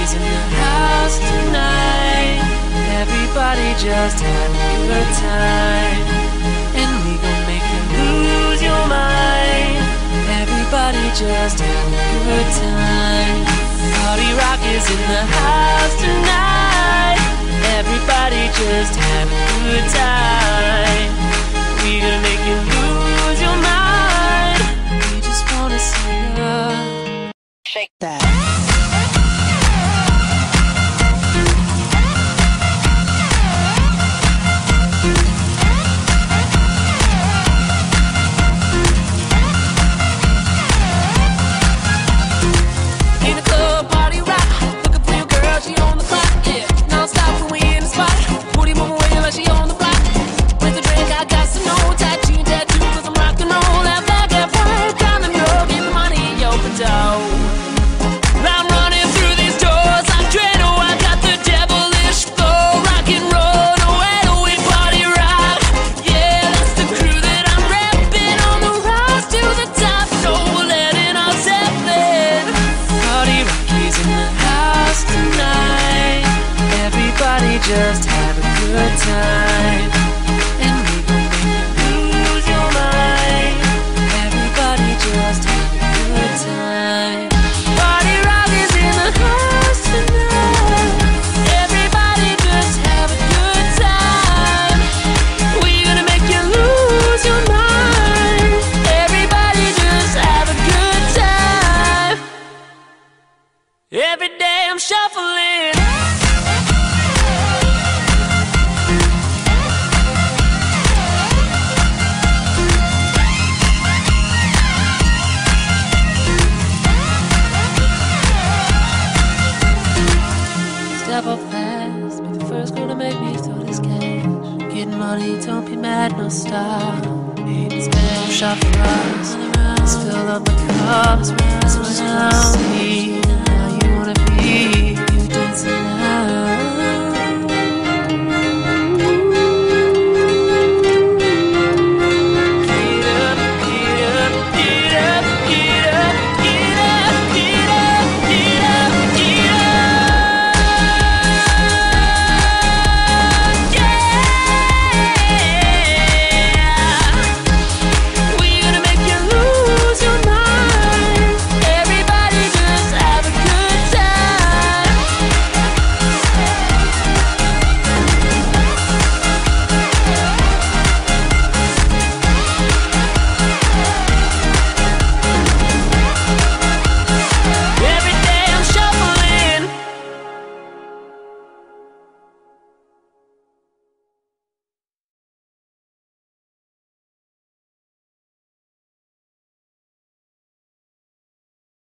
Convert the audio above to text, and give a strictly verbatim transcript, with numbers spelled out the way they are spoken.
Rocky's in the house tonight. Everybody just have a good time, and we gon' make you lose your mind. Everybody just have a good time. Party Rock is in the house tonight. Everybody just have a good time. We gonna make you lose your mind. We just wanna see ya shake that. Just have a good time, and we gon' make you lose your mind. Everybody just have a good time. Party Rock is in the house tonight. Everybody just have a good time. We gonna make you lose your mind. Everybody just have a good time. Every day I'm shuffling. Step up fast, be the first girl to make me throw this cash. Getting money, don't be mad, no stop. It's been a shop for us. Let's fill up my cups, let's see.